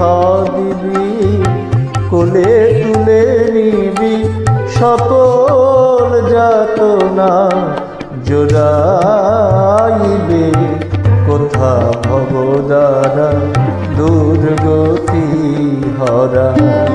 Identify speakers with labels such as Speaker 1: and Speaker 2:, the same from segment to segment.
Speaker 1: দেখা দিবি, কোলে তুলে নিবি, সকল যাতনা জোড়াইবে। কোথা ভবদ্বারা দুর্গতি হরা।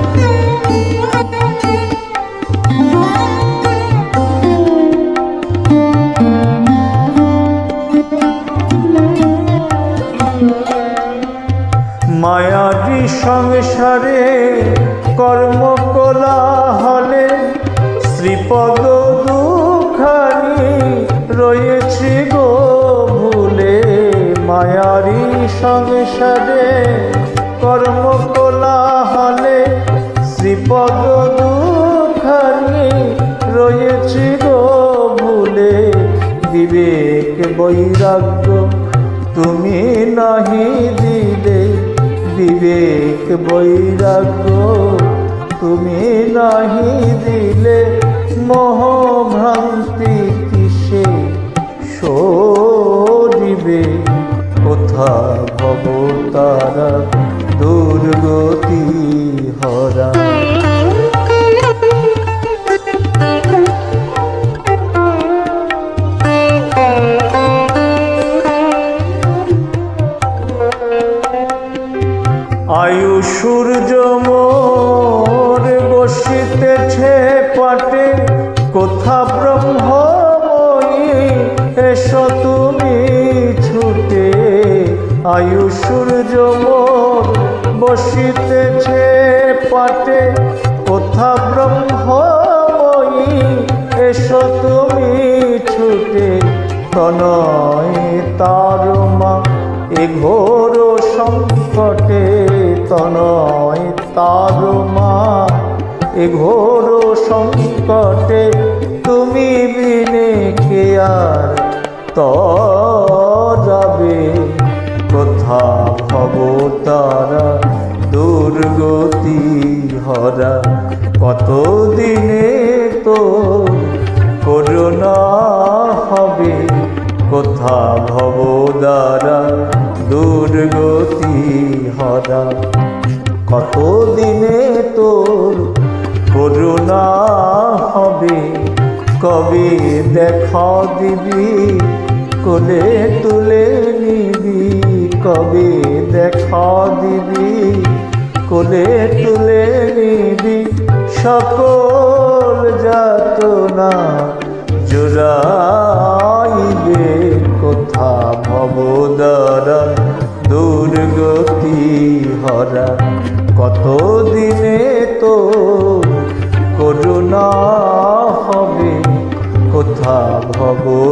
Speaker 1: মায়াবী সংসারে কর্ম কোলাহলে শ্রীপদ দুখানি রয়েছি গো ভুলে। মায়ারি সংসারে কর্ম কোলাহলে শ্রীপদ দুখানি রয়েছি গো ভুলে। বিবেক বৈরাগ্য তুমি নাহি দিলে, বিবেক বৈরাগ্য তুমি নাহি দিলে। মোহ ভ্রান্তি কিসে সরিবে, কোথা ভবতারা দুর্গতি হরা। আয়ু সূর্য মোর বসিতেছে পাটে, কোথা ব্রহ্মময়ী এসো তুমি ছুটে। আয়ু সূর্য মোর বসিতেছে পাটে, কোথা ব্রহ্মময়ী এসো তুমি ছুটে। তনয় তারমা এ ঘোর সংকটে, তনয় তারমা এ ঘোর সংকটে। তুমি বিনে কে আর তরাবে, কোথা ভবতারা দুর্গতি হরা। কতদিনে তো করুণা হবে, কোথা ভবদ্বারা দুর্গতি হরা। কতদিনে তোর করুণা হবে, কবে দেখা দিবি, কোলে তুলে নিবি। কবে দেখা দিবি, কোলে তুলে নিবি, সকল যাতনা জোড়াইবে। কোথা ভবদ্বারা দুর্গতি হরা। কতদিনে তো করুণা হবে, কোথা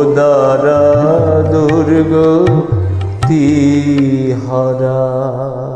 Speaker 1: ভবদ্বারা দুর্গতি হরা।